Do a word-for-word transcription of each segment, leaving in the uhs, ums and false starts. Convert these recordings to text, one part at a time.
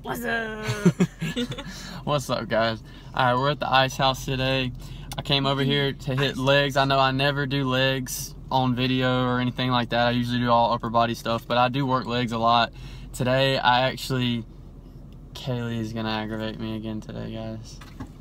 What's up? What's up, guys? Alright, we're at the ice house today. I came over here to hit legs. I know I never do legs on video or anything like that. I usually do all upper body stuff, but I do work legs a lot. Today, I actually... Kaylee is gonna aggravate me again today, guys.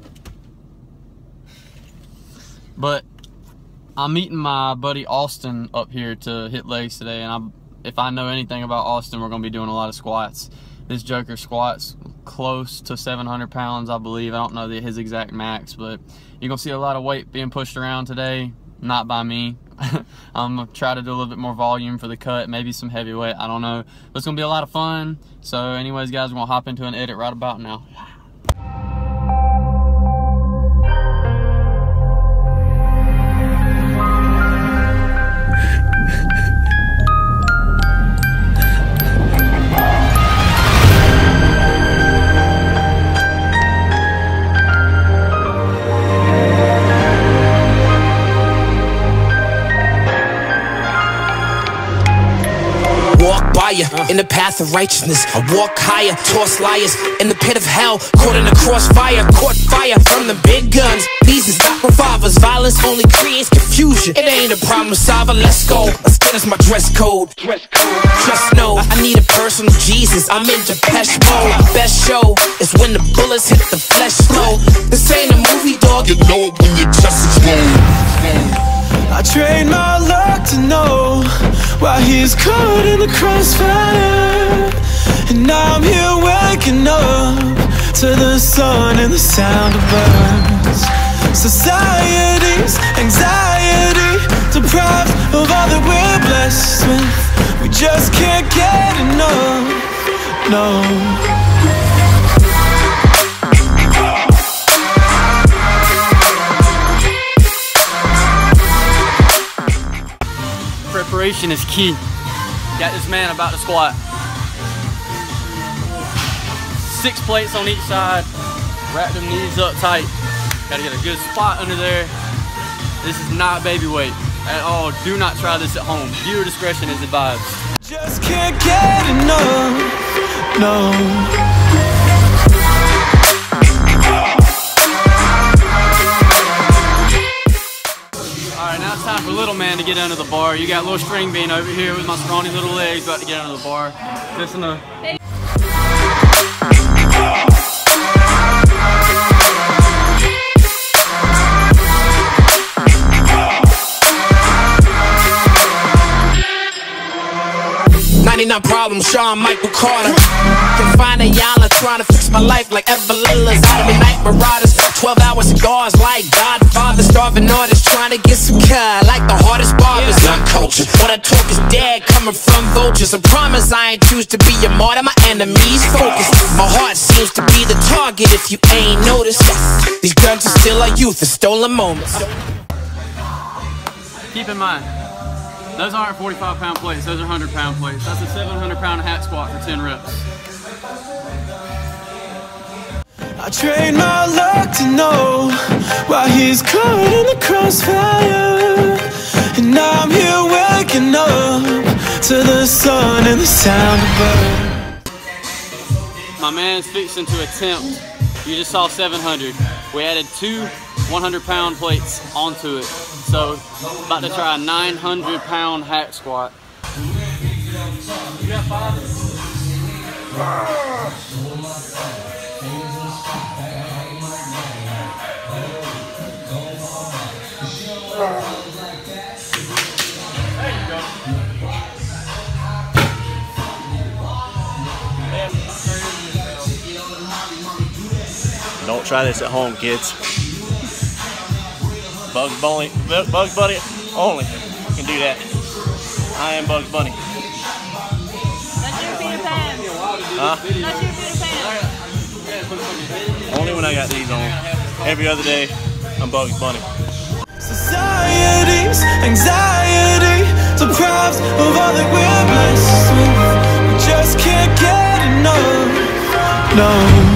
But I'm meeting my buddy Austin up here to hit legs today, and I'm, if I know anything about Austin, we're gonna be doing a lot of squats. This joker squats close to seven hundred pounds, I believe. I don't know the, his exact max, but you're gonna see a lot of weight being pushed around today, not by me. I'm gonna try to do a little bit more volume for the cut, maybe some heavy weight, I don't know. But it's gonna be a lot of fun. So anyways, guys, we're gonna hop into an edit right about now. In the path of righteousness, I walk higher, toss liars in the pit of hell, caught in the crossfire, caught fire from the big guns. These are not revolvers, violence only creates confusion. It ain't a problem solver, let's go. Let's get us my dress code. Dress code. Just know, I need a personal Jesus, I'm in Depeche mode. Best show is when the bullets hit the flesh slow. This ain't a movie, dog, you know it when you just explode. I trained my luck to know why he's caught in the crossfire. And now I'm here waking up to the sun and the sound of birds. Society's anxiety, deprived of all that we're blessed with. We just can't get enough, no. Preparation is key. Got this man about to squat. Six plates on each side. Wrap them knees up tight. Gotta get a good spot under there. This is not baby weight at all. Do not try this at home. Viewer discretion is advised. Just can't get enough, no. Now it's time for little man to get under the bar. You got little string bean over here with my scrawny little legs about to get under the bar. Just enough. ninety-nine problems, Sean Michael Carter. Can find a y'all trying to fix my life like Evelilla's out of the night marauders. twelve hour cigars like Godfather. Starving artists trying to get some cut like the hardest barbers. Young culture, what I talk is dead coming from vultures. I promise I ain't choose to be a martyr, my enemies focus. My heart seems to be the target if you ain't noticed. These guns are still our youth, a stolen moments. Keep in mind, those aren't forty-five pound plates, those are one hundred pound plates. That's a seven hundred pound hack squat for ten reps. I trained my luck to know why he's caught in the crossfire. And now I'm here waking up to the sun and the sound of birds. My man's fixing to attempt. You just saw seven hundred. We added two one hundred pound plates onto it. So, about to try a nine hundred pound hack squat. You got five? There you go. Don't try this at home, kids. Bugs Bunny, Bugs Bunny only can do that. I am Bugs Bunny. That's your Peter Pan. Huh? That's your Peter Pan. Only when I got these on. Every other day, I'm Bugs Bunny. Society's anxiety, deprived of all that we're blessed with. We just can't get enough, no.